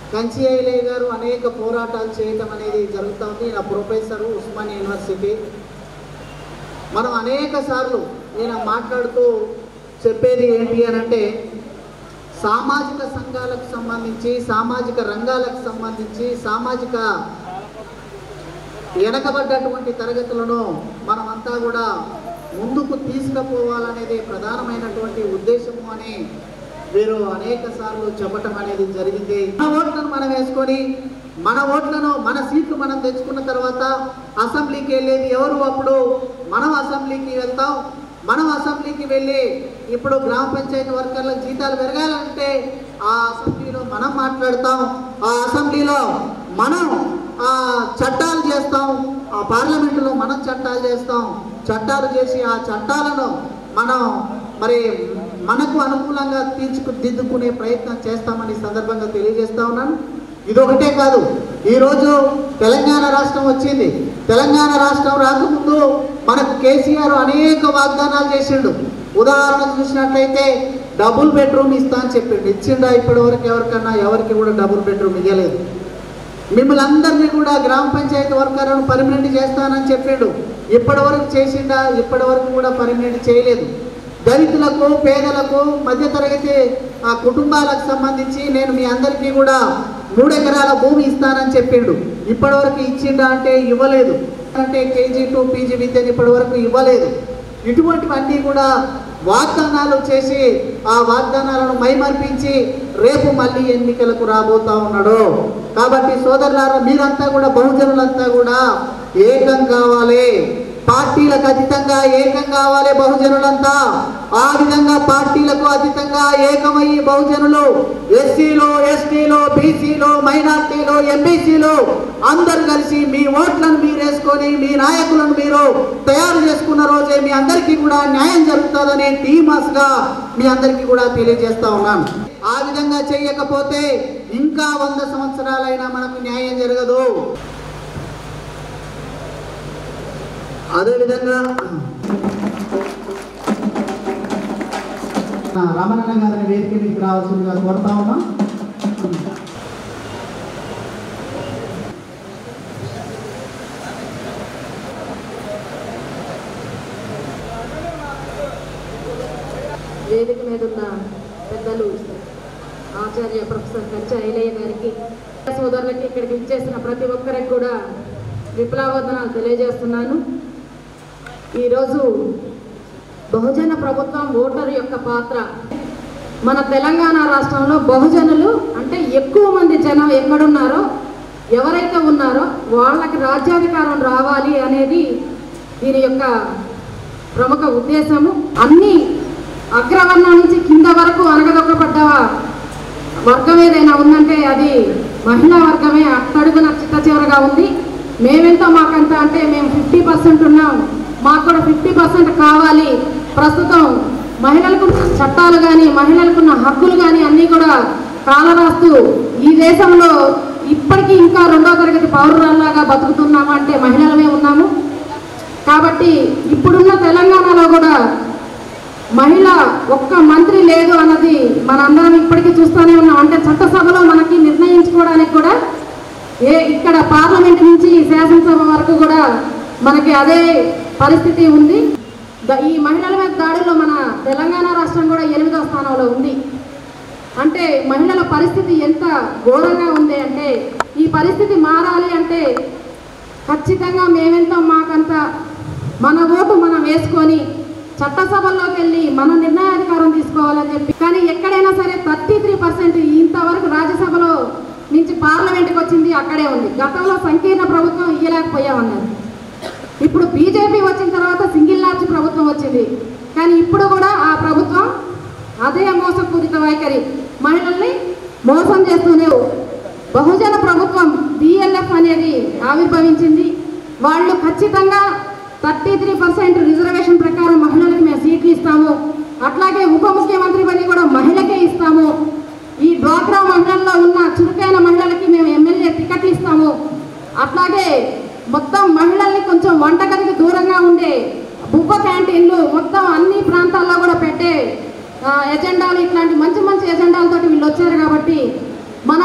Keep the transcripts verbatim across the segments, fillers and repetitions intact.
కంచి ఐలయ్య గారు అనేక పోరాటాలు చేయటం అనేది జరుగుతుంది. నా ప్రొఫెసరు ఉస్మాన్ యూనివర్సిటీ. మనం అనేక సార్లు నేను మాట్లాడుతూ చెప్పేది ఏంటి అని అంటే, సామాజిక సంఘాలకు సంబంధించి, సామాజిక రంగాలకు సంబంధించి, సామాజిక వెనకబడ్డటువంటి తరగతులను మనమంతా కూడా ముందుకు తీసుకుపోవాలనేది ప్రధానమైనటువంటి ఉద్దేశము అని వీరు అనేక సార్లు చెప్పటం అనేది జరిగింది. మన ఓట్లను మనం వేసుకొని, మన ఓట్లను, మన సీట్లు మనం తెచ్చుకున్న తర్వాత అసెంబ్లీకి వెళ్ళేది ఎవరు? అప్పుడు మనం అసెంబ్లీకి వెళ్తాం. మనం అసెంబ్లీకి వెళ్ళి ఇప్పుడు గ్రామ పంచాయతీ వర్కర్లకు జీతాలు పెరగాలంటే ఆ అసెంబ్లీలో మనం మాట్లాడతాం. ఆ అసెంబ్లీలో మనం ఆ చట్టాలు చేస్తాం. ఆ పార్లమెంటులో మనం చట్టాలు చేస్తాం. చట్టాలు చేసి ఆ చట్టాలను మనం మరి మనకు అనుకూలంగా తీర్చిదిద్దుకునే ప్రయత్నం చేస్తామని సందర్భంగా తెలియజేస్తా ఉన్నాను. ఇదొకటే కాదు, ఈరోజు తెలంగాణ రాష్ట్రం వచ్చింది. తెలంగాణ రాష్ట్రం రాకముందు మనకు కేసీఆర్ అనేక వాగ్దానాలు చేసిండు. ఉదాహరణకు చూసినట్లయితే డబుల్ బెడ్రూమ్ ఇస్తా అని చెప్పిండు. ఇచ్చిండా? ఇప్పటి వరకు ఎవరికన్నా ఎవరికి కూడా డబుల్ బెడ్రూమ్ ఇవ్వలేదు. మిమ్మల్ని అందరినీ కూడా గ్రామ పంచాయతీ వర్కర్లను పర్మనెంట్ చేస్తానని చెప్పిండు. ఇప్పటి వరకు చేసిండా? ఇప్పటి వరకు కూడా పర్మనెంట్ చేయలేదు. దళితులకు, పేదలకు, మధ్యతరగతి ఆ కుటుంబాలకు సంబంధించి నేను మీ అందరికీ కూడా మూడు ఎకరాల భూమి ఇస్తానని చెప్పిండు. ఇప్పటి వరకు ఇచ్చిండా అంటే ఇవ్వలేదు. అంటే కేజీ టు పీజీ విద్యను ఇప్పటి వరకు ఇవ్వలేదు. ఇటువంటివన్నీ కూడా వాగ్దానాలు చేసి ఆ వాగ్దానాలను మైమర్పించి రేపు మళ్ళీ ఎన్నికలకు రాబోతా ఉన్నాడు. కాబట్టి సోదరులారా, మీరంతా కూడా, బహుజనులంతా కూడా ఏకం కావాలి. పార్టీలకు అతీతంగా ఏకం కావాలి బహుజనులంతా. ఆ విధంగా పార్టీలకు అతీతంగా ఏకమయ్యి బహుజనులు ఎస్సీలు, ఎస్టీలు, బీసీలు, మైనార్టీలు, ఎంబీసీలు అందరూ కలిసి మీ ఓట్లను మీరు వేసుకొని మీ నాయకులను మీరు తయారు చేసుకున్న రోజే మీ అందరికీ కూడా న్యాయం జరుగుతుందని టీ-మాస్గా మీ అందరికీ కూడా తెలియజేస్తా ఉన్నాను. ఆ విధంగా చేయకపోతే ఇంకా వంద సంవత్సరాలైనా మనకు న్యాయం జరగదు. అదేవిధంగా రమణన్న గారిని వేదిక మీకు రావాల్సిందిగా కోరుతా ఉన్నాం. వేదిక మీద ఉన్న పెద్దలు, ఆచార్య ప్రొఫెసర్ కంచి ఐలయ్య గారికి, సోదరులకి, ఇక్కడికి విచ్చేసిన ప్రతి ఒక్కరికి కూడా విప్లవోద్యనాలు తెలియజేస్తున్నాను. ఈరోజు బహుజన ప్రభుత్వం ఓటరు యొక్క పాత్ర. మన తెలంగాణ రాష్ట్రంలో బహుజనులు అంటే ఎక్కువ మంది జనం ఎక్కడున్నారో, ఎవరైతే ఉన్నారో వాళ్ళకి రాజ్యాధికారం రావాలి అనేది దీని యొక్క ప్రముఖ ఉద్దేశము. అన్ని అగ్రవర్ణం నుంచి కింద వరకు అనగదొక్కబడ్డ వర్గం ఏదైనా ఉందంటే అది మహిళా వర్గమే. అట్టడుగున చిట్ట చివరగా ఉంది. మేమెంతో మాకంత అంటే మేము ఫిఫ్టీ పర్సెంట్ ఉన్నాం, మాకు కూడా ఫిఫ్టీ పర్సెంట్ కావాలి. ప్రస్తుతం మహిళలకు చట్టాలు కానీ, మహిళలకున్న హక్కులు కానీ అన్నీ కూడా కాలరాస్తూ ఈ దేశంలో ఇప్పటికీ ఇంకా రెండో తరగతి పౌరురాల్లాగా బతుకుతున్నాము అంటే మహిళలమే ఉన్నాము. కాబట్టి ఇప్పుడున్న తెలంగాణలో కూడా మహిళ ఒక్క మంత్రి లేదు అన్నది మనందరం ఇప్పటికీ చూస్తూనే ఉన్నాం. అంటే చట్టసభలో మనకి నిర్ణయించుకోవడానికి కూడా ఏ ఇక్కడ పార్లమెంట్ నుంచి శాసనసభ వరకు కూడా మనకి అదే పరిస్థితి ఉంది. ఈ మహిళల మీద దాడిలో మన తెలంగాణ రాష్ట్రం కూడా ఎనిమిదవ స్థానంలో ఉంది. అంటే మహిళల పరిస్థితి ఎంత ఘోరంగా ఉంది అంటే, ఈ పరిస్థితి మారాలి అంటే ఖచ్చితంగా మేమెంతో మాకంత మన ఓటు మనం వేసుకొని చట్టసభల్లోకి వెళ్ళి మన నిర్ణయాధికారం తీసుకోవాలని చెప్పి. కానీ ఎక్కడైనా సరే థర్టీ త్రీ పర్సెంట్ ఇంతవరకు రాజ్యసభలో నుంచి పార్లమెంట్కి వచ్చింది అక్కడే ఉంది. గతంలో సంకీర్ణ ప్రభుత్వం ఇయ్యలేకపోయామన్నారు. ఇప్పుడు బీజేపీ వచ్చిన తర్వాత సింగిల్ లార్జ్ ప్రభుత్వం వచ్చింది. కానీ ఇప్పుడు కూడా ఆ ప్రభుత్వం అదే మోసపూరిత వైఖరి, మహిళల్ని మోసం చేస్తూనే బహుజన ప్రభుత్వం బిఎల్ఎఫ్ అనేది ఆవిర్భవించింది. వాళ్ళు ఖచ్చితంగా థర్టీ త్రీ పర్సెంట్ రిజర్వేషన్ ప్రకారం మహిళలకు మేము సీట్లు ఇస్తాము. అట్లాగే ఉప ముఖ్యమంత్రి పని కూడా మహిళకే ఇస్తాము. ఈ డ్వాక్రా మహిళల్లో ఉన్న చురుకైన మహిళలకి మేము ఎమ్మెల్యే టికెట్లు ఇస్తాము. అట్లాగే మొత్తం మహిళల్ని కొంచెం వంటగదికి దూరంగా ఉండే బుబ్బ క్యాంటీన్లు మొత్తం అన్ని ప్రాంతాల్లో కూడా పెట్టే ఎజెండాలు, ఇట్లాంటి మంచి మంచి ఎజెండాలతోటి వీళ్ళు వచ్చారు. కాబట్టి మనం కూడా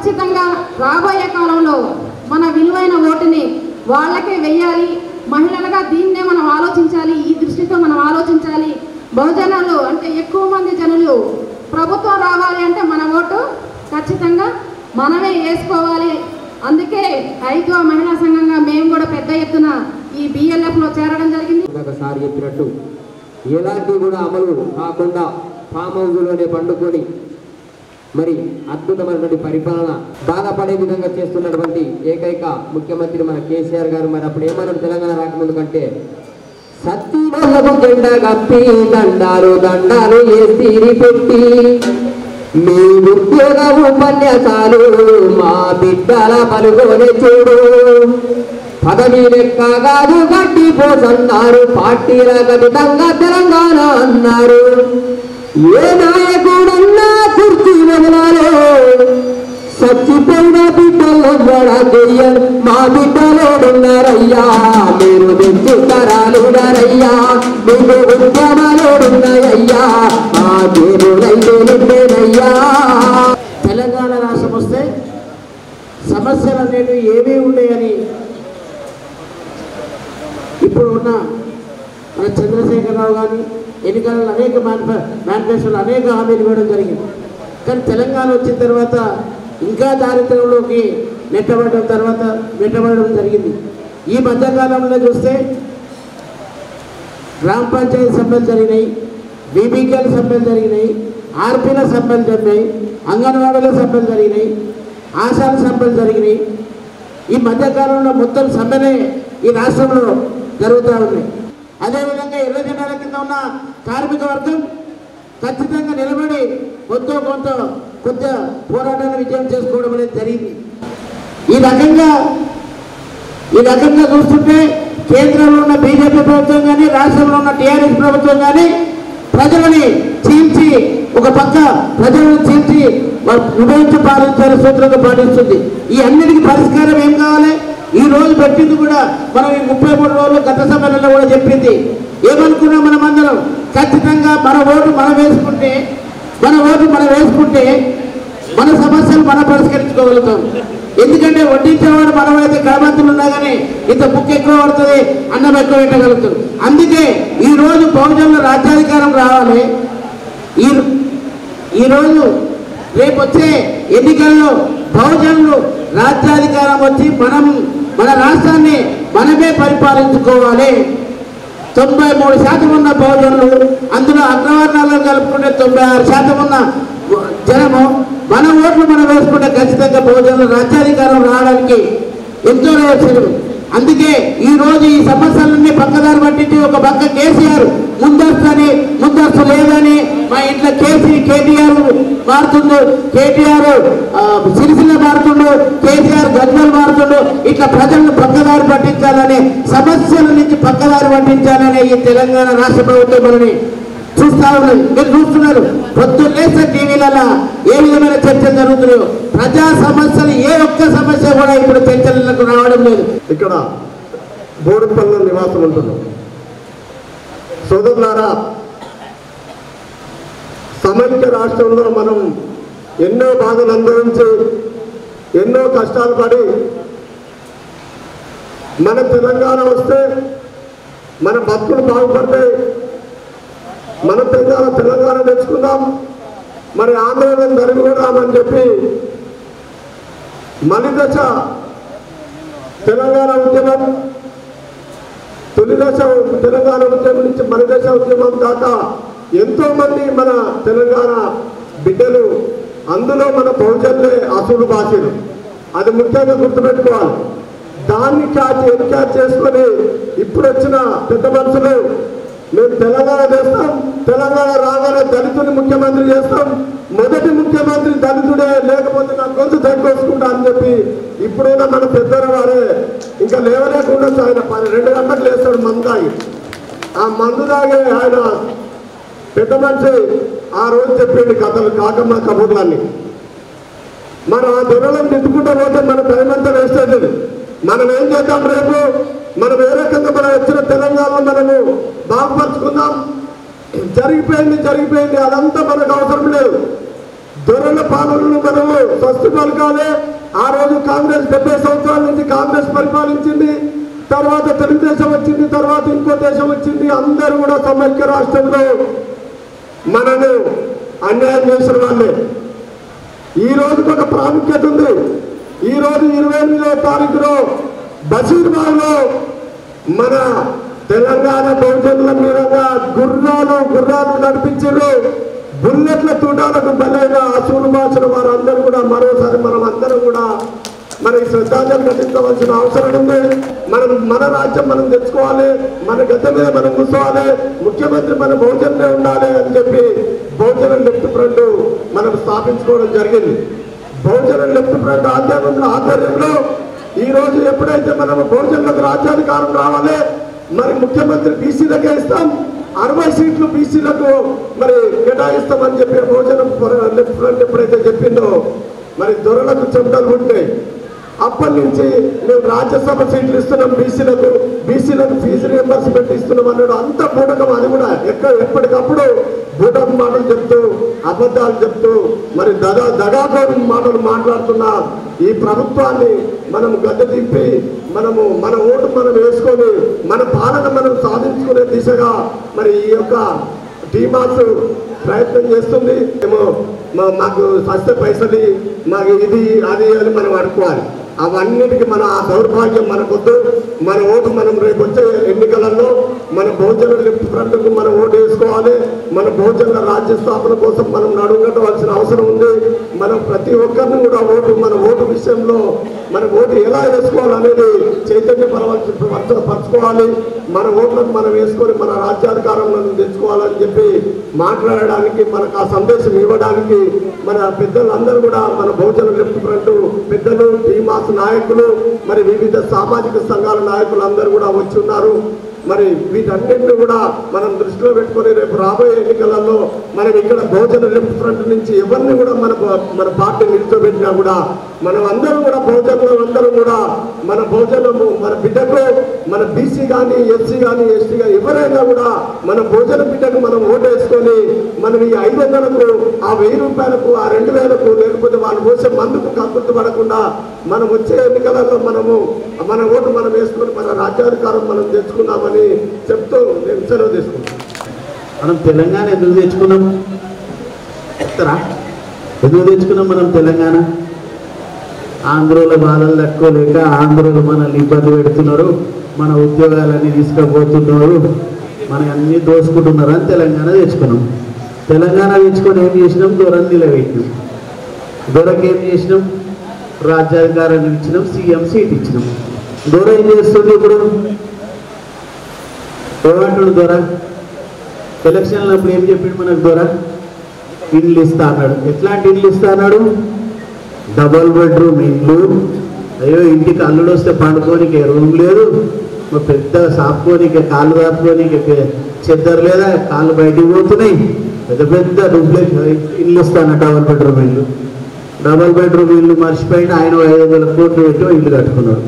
ఖచ్చితంగా రాబోయే కాలంలో మన విలువైన ఓటుని వాళ్ళకే వెయ్యాలి. మహిళలుగా దీన్నే మనం ఆలోచించాలి, ఈ దృష్టితో మనం ఆలోచించాలి. బహుజనాలు అంటే ఎక్కువ మంది జనులు ప్రభుత్వం రావాలి అంటే మన ఓటు ఖచ్చితంగా మనమే వేసుకోవాలి. అందుకే ఐదవ మహిళా సంఘంగా మేము కూడా పెద్ద ఎత్తున ఈ బిఎల్ఎఫ్లో చేరడం జరిగింది. ఒకసారి చెప్పినట్టు ఎలాంటి కూడా అమలు కాకుండా ఫామ్ హౌస్లోనే పండుకొని మరి అద్భుతమైనటువంటి పరిపాలన బాధపడే విధంగా చేస్తున్నటువంటి ఏకైక ముఖ్యమంత్రి మన కేసీఆర్ గారు. మరి అప్పుడు ఏమన్నారు తెలంగాణ రాకముందు కంటే, సత్యవల్లకు జెండా కప్పి దండాలు దండాలు వేసి పెట్టి మీ ఉద్యోగ ఉపన్యాసాలు మా బిడ్డల పలుగోనే చూడు, పదవి లెక్క కాదు గట్టి పోసన్నారు, పార్టీల ఖచ్చితంగా తెలంగాణ అన్నారు. ఏ నాయకుడన్నా కుర్చీ వదలాలో, చచ్చిపోయిన బిడ్డలు గొడవయ్యారు, మా బిడ్డలోడున్నారయ్యా, మీరు తెచ్చి తరాలున్నారయ్యా, మీకు ఉద్యమాలోడున్నాయ్యా, మా దేవుడైతే నిండేనయ్యా. తెలంగాణ రాష్ట్రం వస్తే సమస్యలు అనేవి ఏమీ ఉన్నాయని ఇప్పుడు ఉన్న మన చంద్రశేఖరరావు కానీ ఎన్నికలలో అనేక మేనిఫె మేనిఫెస్టోలు అనేక హామీలు ఇవ్వడం జరిగింది. కానీ తెలంగాణ వచ్చిన తర్వాత ఇంకా దారిద్ర్యంలోకి నెట్టబడడం తర్వాత నెట్టబడడం జరిగింది. ఈ మధ్యకాలంలో చూస్తే గ్రామ పంచాయతీ సభ్యులు జరిగినాయి, బీబీకేల సభ్యులు జరిగినాయి, ఆర్పీల సభ్యులు జరిగినాయి, అంగన్వాడీల సభ్యులు జరిగినాయి, ఆశాల సభ్యులు జరిగినాయి. ఈ మధ్యకాలంలో మొత్తం సమ్మెలే ఈ రాష్ట్రంలో జరుగుతూ ఉన్నాయి. అదేవిధంగా ఎర్ర జెండాల కింద ఉన్న కార్మిక వర్గం ఖచ్చితంగా నిలబడి కొంత కొంత కొద్ది పోరాటాన్ని విజయం చేసుకోవడం అనేది జరిగింది. ఈ రకంగా ఈ రకంగా చూస్తుంటే కేంద్రంలో ఉన్న బీజేపీ ప్రభుత్వం కానీ రాష్ట్రంలో ఉన్న టీఆర్ఎస్ ప్రభుత్వం కానీ ప్రజలని చీల్చి ఒక పక్క ప్రజలను చీల్చి విభజించి పాలించాలని సూత్రంగా పాటిస్తుంది. ఈ అన్నిటికీ పరిష్కారం ఏం కావాలి? ఈ రోజు పెట్టింది కూడా మనం ఈ ముప్పై మూడు రోజులు గత సభలలో కూడా చెప్పింది. ఏమనుకున్నాం మనం అందరం? ఖచ్చితంగా మన ఓటు మనం వేసుకుంటే మన ఓటు మనం వేసుకుంటే మన సమస్యలు మనం పరిష్కరించుకోగలుగుతాం. ఎందుకంటే వడ్డించేవాడు మనమైతే గణమంతులు ఉన్నా కానీ ఇంత బుక్ ఎక్కువ పడుతుంది, అన్నం ఎక్కువ పెట్టగలుగుతాం. అందుకే ఈరోజు బహుజనుల రాజ్యాధికారం రావాలి. ఈ ఈరోజు రేపు వచ్చే ఎన్నికల్లో బహుజనులు రాజ్యాధికారం వచ్చి మనం మన రాష్ట్రాన్ని మనమే పరిపాలించుకోవాలి. తొంభై మూడు శాతం ఉన్న బహుజనులు, అందులో అగ్రవర్ణాలను కలుపుకుంటే తొంభై ఆరు శాతం ఉన్న జనము మన ఓట్లు మనం వేసుకుంటే ఖచ్చితంగా బహుజనులు రాజ్యాధికారం రావడానికి ఎంతో రేపు. అందుకే ఈ రోజు ఈ సమస్యలన్నీ పక్కదారి పట్టించి ఒక పక్క కేసీఆర్ ముందస్తు అని ముందస్తు లేదని మా ఇంట్లో కేసీ కేటీఆర్ మారుతుండు, కేటీఆర్ సిరిసిల్ల మారుతుండు, కేసీఆర్ గజ్వల్ మారుతుండు. ఇట్లా ప్రజలను పక్కదారి పట్టించాలని, సమస్యల నుంచి పక్కదారి పట్టించాలని ఈ తెలంగాణ రాష్ట్ర ప్రభుత్వం మనని చూస్తా ఉన్నది. మీరు చూస్తున్నారు పొద్దున్నేస్తే టీవీలలో ఏ విధమైన చర్చలు జరుగుతున్నాయో. ప్రజా సమస్యలు ఏ ఒక్క సమస్య కూడా ఇప్పుడు చర్చలకు రావడం లేదు. ఇక్కడ బోడుపల్లి నివాసం ఉంటున్నాం. సోదరులారా, సమైక్య రాష్ట్రంలో మనం ఎన్నో బాధలు అనుభవించి ఎన్నో కష్టాలు పడి మన తెలంగాణ వస్తే మన బతుకులు బాగుపడతాయి, మన తెలంగాణ తెలంగాణ తెచ్చుకుందాం, మరి ఆందోళన జరుగుదామని చెప్పి మలి దశ తెలంగాణ ఉద్యమం, తొలి దశ తెలంగాణ ఉద్యమం నుంచి మలి దశ ఉద్యమం దాకా ఎంతో మంది మన తెలంగాణ బిడ్డలు, అందులో మన బహుజనులే అసలు భాషలు. అది ముఖ్యంగా గుర్తుపెట్టుకోవాలి. దాన్ని క్యాచ్ ఎన్క్యాచ్ చేసుకొని ఇప్పుడు వచ్చిన పెద్ద మనుషులు మేము తెలంగాణ చేస్తాం, తెలంగాణ రాగానే దళితుని ముఖ్యమంత్రి చేస్తాం, మొదటి ముఖ్యమంత్రి దళితుడే, లేకపోతే నా గొంతు తగ్గొసుకుంటా అని చెప్పి ఇప్పుడైనా మన పెద్దల వారే ఇంకా లేవలేకుండా ఆయన రెండు గంటలకు లేస్తాడు మందు తాగి. ఆ మందు తాగే ఆయన పెద్ద మనిషి ఆ రోజు చెప్పింది కథలు కాకమ్మ కబుర్లన్నీ. మన ఆ దొరలను తిట్టుకుంటూ పోతే మన టైం అంతా వేస్ట్ అవుతుంది. మనం ఏం చేద్దాం? రేపు మనం ఏ రకంగా మనం వచ్చిన తెలంగాణలో మనము బాగుపరుచుకుందాం. జరిగిపోయింది జరిగిపోయింది అదంతా మనకు అవసరం లేదు. దొరల పాలనను మనము స్వస్తి పలకాలి. ఆ రోజు కాంగ్రెస్ డెబ్బై సంవత్సరాల నుంచి కాంగ్రెస్ పరిపాలించింది, తర్వాత తెలుగుదేశం వచ్చింది, తర్వాత ఇంకో దేశం వచ్చింది. అందరూ కూడా సమైక్య రాష్ట్రంలో మనను అన్యాయం చేసిన వాళ్ళే. ఈ రోజుకి ఒక ప్రాముఖ్యత ఉంది. ఈ రోజు ఇరవై ఎనిమిదవ తారీఖులో బషీర్బాగ్లో మన తెలంగాణ బహుజనుల మీదుగా గుర్రాలు గుర్రాలు నడిపించారు. బుల్లెట్ల తూటాలకు బలైన అసూలు భాషల వారందరూ కూడా మరోసారి మనం అందరం కూడా మనకి శ్రద్ధాంజలి ఘటించవలసిన అవసరం ఉంది. మనం మన రాజ్యం మనం తెచ్చుకోవాలి, మన గత మీద మనం కూర్చోవాలి, ముఖ్యమంత్రి మన బహుజనులే ఉండాలి అని చెప్పి బహుజన లెఫ్ట్ ఫ్రంట్ మనం స్థాపించుకోవడం జరిగింది. బహుజన లెఫ్ట్ ఫ్రంట్ ఆధ్వర్యంలో ఆధ్వర్యంలో ఈ రోజు ఎప్పుడైతే మనం బహుజనులకు రాజ్యాధికారం రావాలి, మరి ముఖ్యమంత్రి బీసీలకే ఇస్తాం, అరవై సీట్లు బీసీలకు మరి కేటాయిస్తామని చెప్పి బహుజన లెఫ్ట్ ఫ్రంట్ ఎప్పుడైతే చెప్పిందో మరి దొరలకు చెమటలు ఉంటాయి. అప్పటి నుంచి మేము రాజ్యసభ సీట్లు ఇస్తున్నాం బీసీలకు, బీసీలకు ఫీజు రియంబర్స్మెంట్ ఇస్తున్నాం అన్నాడు. అంత బూటకం. అది కూడా ఎక్కడ ఎప్పటికప్పుడు బూటకం మాటలు చెప్తూ అబద్ధాలు చెప్తూ మరి దగా దగాకోరు మాటలు మాట్లాడుతున్న ఈ ప్రభుత్వాన్ని మనం గద్దె దింపి మనము మన ఓటు మనం వేసుకొని మన పాలన మనం సాధించుకునే దిశగా మరి ఈ యొక్క టీ-మాస్ ప్రయత్నం చేస్తుంది. ఏమో మాకు సస్త పైసలు మాకు ఇది అది అని మనం అనుకోవాలి. అవన్నిటికీ మన ఆ దౌర్భాగ్యం మనకొద్దు. మన ఓటు మనం రేపు వచ్చే ఎన్నికలలో మన బహుజన లెఫ్ట్ ఫ్రంట్కు మనం ఓటు వేసుకోవాలి. మన బహుజనుల రాజ్య స్థాపన కోసం మనం నడుగట్టవలసిన అవసరం ఉంది. మనం ప్రతి ఒక్కరిని కూడా ఓటు మన ఓటు విషయంలో మన ఓటు ఎలా వేసుకోవాలనేది చైతన్య పరచుకోవాలి. మన ఓట్లకు మనం వేసుకొని మన రాజ్యాధికారం మనం తెచ్చుకోవాలని చెప్పి మాట్లాడడానికి, మనకు ఆ సందేశం ఇవ్వడానికి మన పెద్దలందరూ కూడా మన బహుజన లెఫ్ట్ ఫ్రంట్ పెద్దలు, టీ-మాస్ నాయకులు, మరి వివిధ సామాజిక సంఘాల నాయకులు అందరూ కూడా వచ్చి ఉన్నారు. మరి వీటన్నింటినీ కూడా మనం దృష్టిలో పెట్టుకొని రేపు రాబోయే ఎన్నికలలో మనం ఇక్కడ బహుజన లెఫ్ట్ ఫ్రంట్ నుంచి ఎవరిని కూడా మన మన పార్టీ నిల్చోబెట్టినా కూడా మనం అందరం కూడా బహుజనులు అందరం కూడా మన బహుజనము మన బిడ్డకు మన బీసీ కానీ ఎస్సీ కానీ ఎస్టీ కానీ ఎవరైనా కూడా మన బహుజన బిడ్డకు మనం ఓటు వేసుకొని మనం ఈ ఐదు వందలకు ఆ వెయ్యి రూపాయలకు ఆ రెండు వేలకు లేకపోతే వాళ్ళు పోసే మందుకు కక్కుర్తి పడకుండా మనం వచ్చే ఎన్నికలలో మనము మన ఓటు మనం వేసుకొని మన రాజ్యాధికారం మనం తెచ్చుకున్నామని చెప్తూ నేను సెలవు తీసుకుంటాం. మనం తెలంగాణ ఎందుకు తెచ్చుకున్నాం చెప్తారా? ఎందుకు తెచ్చుకున్నాం మనం తెలంగాణ? ఆంధ్రుల బాధలు తట్టుకోలేక ఆంధ్రులు మనల్ని ఇబ్బంది పెడుతున్నారు, మన ఉద్యోగాలన్నీ తీసుకుపోతున్నారు, మన అన్నీ దోసుకుంటున్నారు అని తెలంగాణ తెచ్చుకున్నాం. తెలంగాణ తెచ్చుకొని ఏం చేసినాం? దొరని నిలబెట్టినాం. దొరకి ఏం చేసినాం? రాజ్యాధికారాన్ని ఇచ్చినాం, సీఎం సీట్ ఇచ్చినాం. దొర ఏం చేస్తుంది ఇప్పుడు? ఏమంటాడు దొర? ఎలక్షన్లు అప్పుడు ఏం చెప్పిండు మనకు దొర? ఇండ్లు ఇస్తా అన్నాడు. ఎట్లాంటి ఇండ్లు ఇస్తా అన్నాడు? డబల్ బెడ్రూమ్ ఇండ్లు. అయ్యో ఇంటికి అల్లుడు వస్తే పండుకోనికి రూమ్ లేదు, పెద్ద సాపుకోనికి కాళ్ళు దాపుకోనికి చెద్దరు లేదా, కాళ్ళు బయటికి పోతున్నాయి, పెద్ద పెద్ద డూప్లెక్స్ ఇల్లు ఇస్తాను డబల్ బెడ్రూమ్ ఇల్లు. డబల్ బెడ్రూమ్ ఇల్లు మర్చిపోయిన ఆయన ఐదు వందల కోట్లు పెట్టి ఇల్లు కట్టుకున్నాడు.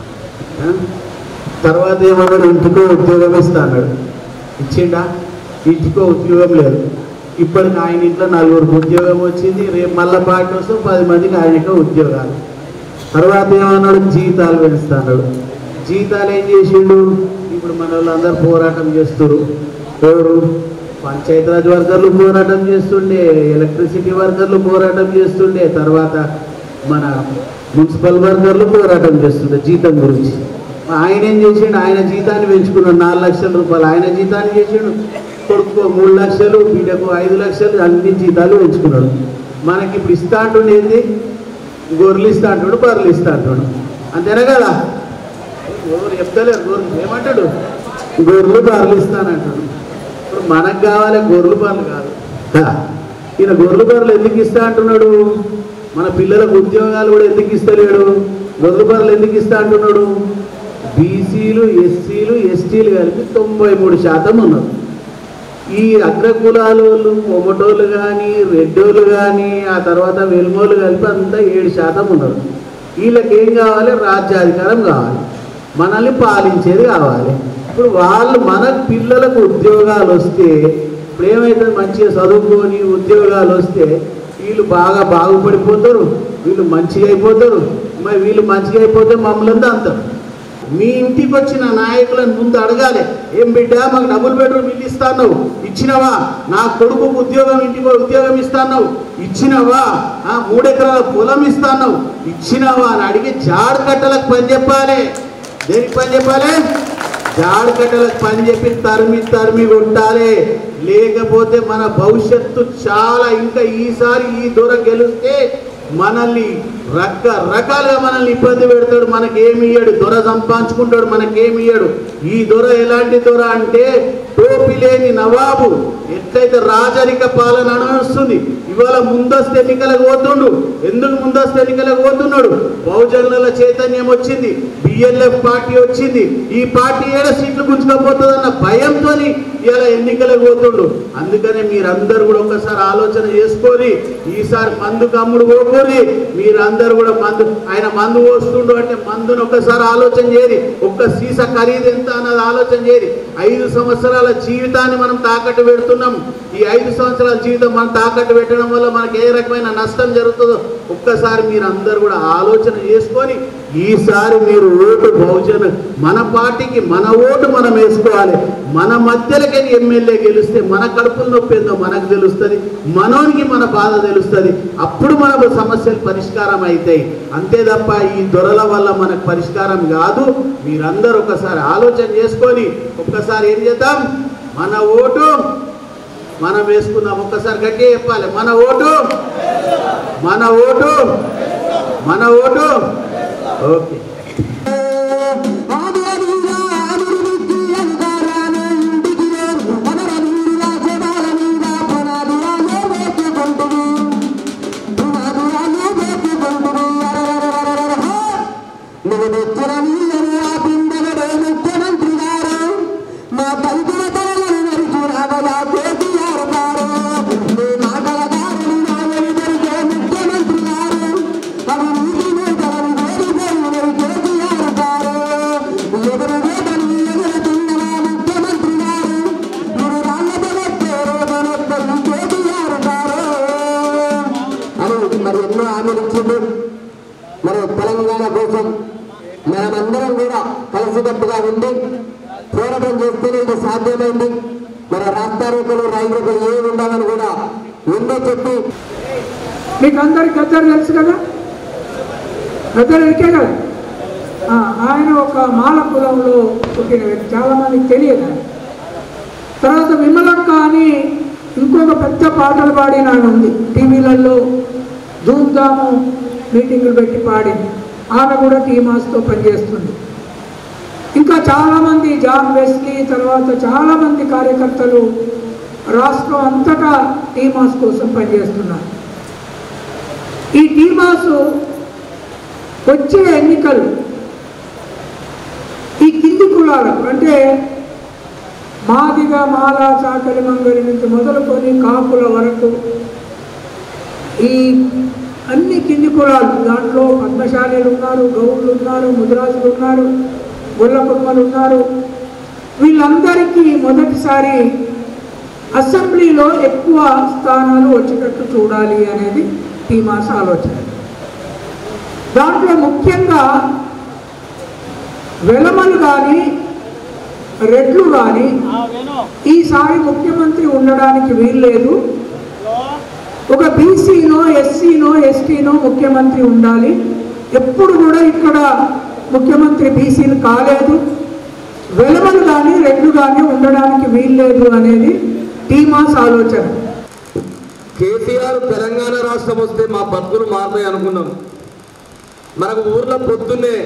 తర్వాత ఏమన్నాడు? ఇంటికో ఉద్యోగం ఇస్తా అన్నాడు. ఇచ్చిండా? ఇంటికో ఉద్యోగం లేదు. ఇప్పటికి ఆయన ఇంట్లో నలుగురికి ఉద్యోగం వచ్చింది, రేపు మళ్ళా పార్టీ వస్తే పది మందికి ఆయనకే ఉద్యోగాలు. తర్వాత ఏమన్నాడు? జీతాలు పెంచుతా అన్నాడు. జీతాలు ఏం చేసిండు? ఇప్పుడు మన వాళ్ళందరూ పోరాటం చేస్తున్నారు. ఎవరు? పంచాయతీరాజ్ వర్కర్లు పోరాటం చేస్తుండే, ఎలక్ట్రిసిటీ వర్కర్లు పోరాటం చేస్తుండే, తర్వాత మన మున్సిపల్ వర్కర్లు పోరాటం చేస్తుండే జీతం గురించి. ఆయన ఏం చేసిండు? ఆయన జీతాన్ని పెంచుకున్నాడు. నాలుగు లక్షల రూపాయలు ఆయన జీతాన్ని చేసిండు. కొడుకు మూడు లక్షలు, బిడ్డకు ఐదు లక్షలు, అన్ని జీతాలు పెంచుకున్నాడు. మనకి ఇప్పుడు ఇస్తా అంటుండేది? గొర్రెలు ఇస్తా అంటాడు, బర్రెలు ఇస్తా అంటాడు. అంతేనా కదా? ఎవరు చెప్తలేరు. గొర్రెలు ఏమంటాడు? గొర్రెలు బర్రెలు ఇస్తానంటాడు. ఇప్పుడు మనకు కావాలి గొర్రెలు బర్రెలు కాదు. ఈయన గొర్రెలు బర్రెలు ఎందుకు ఇస్తా అంటున్నాడు? మన పిల్లలకు ఉద్యోగాలు కూడా ఎందుకు ఇస్తలేడు? గొర్రెలు బర్రెలు ఎందుకు ఇస్తా అంటున్నాడు? బీసీలు, ఎస్సీలు, ఎస్టీలు కలిపి తొంభై మూడు శాతం ఉన్నారు. ఈ అగ్రకులాలు కొమ్మటోళ్ళు కానీ, రెడ్డోళ్ళు కానీ, ఆ తర్వాత వెల్మోళ్ళు కలిపి అంతా ఏడు శాతం ఉన్నారు. వీళ్ళకి ఏం కావాలి? రాజ్యాధికారం కావాలి, మనల్ని పాలించేది కావాలి. ఇప్పుడు వాళ్ళు మన పిల్లలకు ఉద్యోగాలు వస్తే ఇప్పుడు ఏమవుతుంది? మంచిగా చదువుకొని ఉద్యోగాలు వస్తే వీళ్ళు బాగా బాగుపడిపోతారు, వీళ్ళు మంచిగా అయిపోతారు, మరి వీళ్ళు మంచిగా అయిపోతే మమ్మల్ని అంటారు. మీ ఇంటికి వచ్చిన నాయకులను ముందు అడగాలి, ఏం బిడ్డ మాకు డబుల్ బెడ్రూమ్ ఇల్లు ఇస్తాను ఇచ్చినవా, నా కొడుకు ఉద్యోగం ఇంటికి ఉద్యోగం ఇస్తాను ఇచ్చినవా, మూడెకరాల పొలం ఇస్తాను ఇచ్చినవా అని అడిగి జాడ కట్టలకు పని చెప్పాలి. దేనికి పని చెప్పాలి? జాడ కట్టలకు పని చెప్పి తరిమి తరిమి కొట్టాలి. లేకపోతే మన భవిష్యత్తు చాలా, ఇంకా ఈసారి ఈ దూర గెలిస్తే మనల్ని రకరకాలుగా మనల్ని ఇబ్బంది పెడతాడు. మనకేమి ఇయ్యాడు, దొర సంపాదించుకుంటాడు, మనకేమి ఇయ్యాడు. ఈ దొర ఎలాంటి దొర అంటే టోపీ లేని నవాబు. ఎట్లయితే రాజరిక పాలన నడుస్తుంది. ఇవాళ ముందస్తు ఎన్నికలకు పోతుండు. ఎందుకు ముందస్తు ఎన్నికలకు పోతున్నాడు? బహుజనుల చైతన్యం వచ్చింది, బిఎల్ఎఫ్ పార్టీ వచ్చింది. ఈ పార్టీ ఏడ సీట్లు గుంజుకపోతుందన్న భయంతో ఇలా ఎన్నికలకు పోతుండు. అందుకనే మీరందరూ కూడా ఒక్కసారి ఆలోచన చేసుకొని ఈసారి మందు కమ్ముడు పోకూరి. మీరందరూ కూడా మందు, ఆయన మందు పోస్తుండు అంటే మందును ఒక్కసారి ఆలోచన చేయరి. ఒక్క సీసా ఖరీదు ఎంత అన్నది ఆలోచన చేయరి. ఐదు సంవత్సరాల జీవితాన్ని మనం తాకట్టు పెడుతున్నాం. ఈ ఐదు సంవత్సరాల జీవితం మనం తాకట్టు పెట్టడం వల్ల మనకి ఏ రకమైన నష్టం జరుగుతుందో ఒక్కసారి మీరు అందరూ కూడా ఆలోచన చేసుకొని ఈసారి మీరు ఓటు బహుజన మన పార్టీకి మన ఓటు మనం వేసుకోవాలి. మన మధ్యలోకి ఎమ్మెల్యే గెలిస్తే మన కడుపులు నొప్పి ఏందో మనకు తెలుస్తుంది, మనోనికి మన బాధ తెలుస్తుంది. అప్పుడు మన సమస్యలు పరిష్కారం అవుతాయి. అంతే తప్ప ఈ దొరల వల్ల మనకు పరిష్కారం కాదు. మీరందరూ ఒకసారి ఆలోచన చేసుకొని ఒక్కసారి ఏం చేద్దాం, మన ఓటు మనం వేసుకుందాం. ఒక్కసారి గట్టిగా చెప్పాలి, మన ఓటు మన ఓటు మన ఓటు. ఓకే. మరి ఎన్నో హామీలు ఇచ్చిండు. మరి తెలంగాణ కోసం మనమందరం కూడా కలిసికట్టుగా ఉండి పోరాటం చేస్తేనే ఇది సాధ్యమైంది. మన రాష్ట్రాలు రైతులు ఏమి ఉండాలని కూడా ఎన్నో చెప్పి మీకు అందరికి గద్దరు తెలుసు కదా, గద్దరు ఎరికే కదా. ఆయన ఒక మాల కులంలో పుట్టిన వ్యక్తి, చాలామందికి తెలియదు. తర్వాత విమలక్క అని ఇంకొక పెద్ద పాటలు పాడిన ఆయన ఉంది, టీవీలలో ధూమ్ధాము మీటింగులు పెట్టి పాడింది. ఆమె కూడా టీ-మాస్తో పనిచేస్తుంది. ఇంకా చాలామంది జాన్ వెస్లీ, తర్వాత చాలామంది కార్యకర్తలు రాష్ట్రం అంతటా టీ-మాస్ కోసం పనిచేస్తున్నారు. ఈ టీ-మాస్ వచ్చే ఎన్నికలు ఈ కింది కులాలకు అంటే మాదిగ, మాల, చాకలి, మంగలి నుంచి మొదలుకొని కాపుల వరకు ఈ అన్ని కింది కులాలు, దాంట్లో పద్మశాలీలు ఉన్నారు, గౌళ్ళు ఉన్నారు, ముద్రాజులు ఉన్నారు, గొల్ల కుర్మలు ఉన్నారు. వీళ్ళందరికీ మొదటిసారి అసెంబ్లీలో ఎక్కువ స్థానాలు వచ్చేటట్టు చూడాలి అనేది టీ-మాస్ ఆలోచన. దాంట్లో ముఖ్యంగా వెలమలు కానీ రెడ్లు కానీ ఈసారి ముఖ్యమంత్రి ఉండడానికి వీల్లేదు. ఒక బీసీనో, ఎస్సీనో, ఎస్టీనో ముఖ్యమంత్రి ఉండాలి. ఎప్పుడు కూడా ఇక్కడ ముఖ్యమంత్రి బీసీలు కాలేదు. వెలమలు కానీ రెడ్లు కానీ ఉండడానికి వీల్లేదు అనేది టీ-మాస్ ఆలోచన. కేసీఆర్ తెలంగాణ రాష్ట్రం వస్తే మా బతుకులు మారుతాయి అనుకున్నాం. మనకు ఊర్లో పొద్దున్నే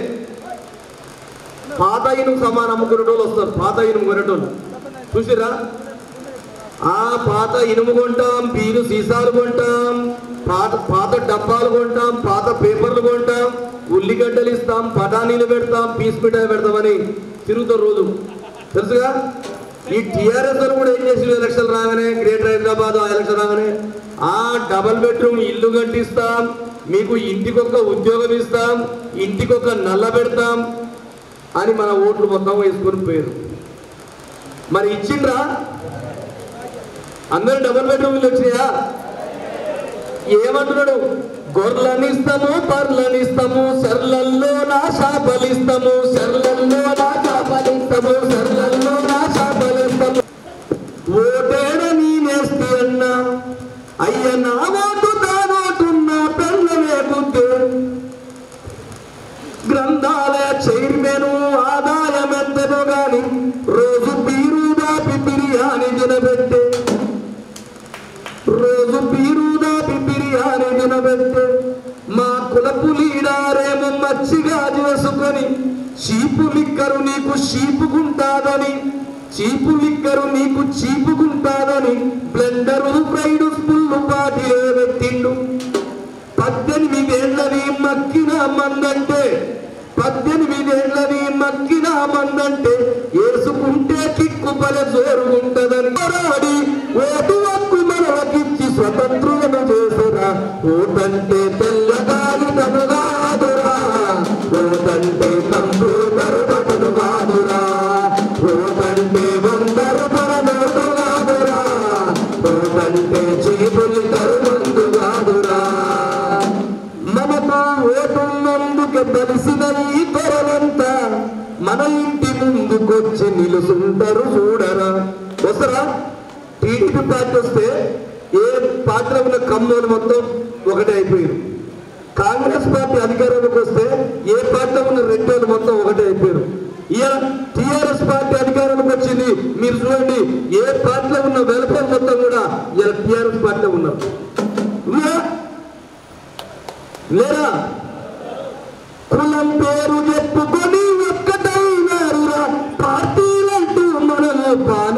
పాత ఇనుము సమానం అమ్ముకునేటోళ్ళు వస్తారు. పాత ఇనుము కొనేటోళ్ళు చూసిరా, ఆ పాత ఇనుము కొంటాం, బీరు సీసాలు కొంటాం, పాత పాత డబ్బాలు కొంటాం, పాత పేపర్లు కొంటాం, ఉల్లిగడ్డలు ఇస్తాం, బఠానీలు పెడతాం, పీస్ మిఠాయి పెడతామని తిరుగుతారు రోజు. తెలుసుగా ఈ టీఆర్ఎస్ కూడా ఏం చేసి ఎలక్షన్ రాగానే, గ్రేటర్ హైదరాబాద్ ఎలక్షన్ రాగానే ఆ డబల్ బెడ్రూమ్ ఇల్లు కట్టిస్తాం, మీకు ఇంటికొక ఉద్యోగం ఇస్తాం, ఇంటికొక నల్ల పెడతాం అని మన ఓట్లు మొత్తం వేసుకొని పోయారు. మరి ఇచ్చిండ్రా? అందరూ డబుల్ బెడ్రూమ్ ఇల్లు వచ్చినాయా? ఏమంటున్నాడు? గొర్రెలనిస్తాము, బర్రెలనిస్తాము, చెర్లల్లో నా శాపలిస్తాము, చెర్లల్లో నా శాపలిస్తాము, చెర్లల్లో నా శాపలిస్తాము. ఓటేడ నేనేస్తే అన్నా అయ్య నా ఓటు తానోటున్నా పెళ్ళమే బుద్ధి. గ్రంథాలయ చైర్మన్ ఆదాయం ఎంతనో గాని రోజు బీరు దాపి బిర్యానీ తినబెట్టే, రోజు బీరు దాపి బిర్యానీ తినబెట్టే. మా కులపు లీడారేమో మచ్చిగా చేసుకొని చీపు లిక్కరు నీకు చీపుకుంటాదని, చీపు లిక్కరు నీకు చీపుకుంటాదని బ్లెండరు ఫ్రైడ్ స్పుల్లు పాటిలే పెట్టిండు. పద్దెనిమిదేళ్లని మక్కిన మందంటే, పద్దెనిమిదేళ్లని మక్కిన మందంటే వేసుకుంటే కిక్కు పల జోరుగుంటదని పోరాడి ఓటు హక్కు మనవకిచ్చి స్వతంత్రులను చేసరా. ఓటంటే తెల్లగాలి తనుగాదురా, ఓటంటే కంప్యూటర్ బటను కాదురా, ఓటంటే వందరు పరనోటు కాదురా, ఓటంటే చీపులు తరుమందు కాదురా. మనకు ఓటున్నందుకు తెలిసిన ఈ తొరలంతా మన ఇంటి ముందుకొచ్చి నిలుసుంటారు చూడరా. వస్తారా? టీడీపీ పార్టీ వస్తే ఏ పార్టీలో ఉన్న కమ్మోలు మొత్తం ఒకటే అయిపోయారు. కాంగ్రెస్ పార్టీ అధికారంలోకి వస్తే ఏ పార్టీలో ఉన్న రెడ్డోలు మొత్తం ఒకటే అయిపోయారు. ఇలా టీఆర్ఎస్ పార్టీ అధికారంలోకి వచ్చింది. మీరు చూడండి, ఏ పార్టీలో ఉన్న వెల్ఫేర్ మొత్తం కూడా ఇలా టీఆర్ఎస్ పార్టీలో ఉన్నారు. లేరా? కులం పేరు చెప్పుకొని ఒక్కటైనారురా పార్టీలంటూ మనము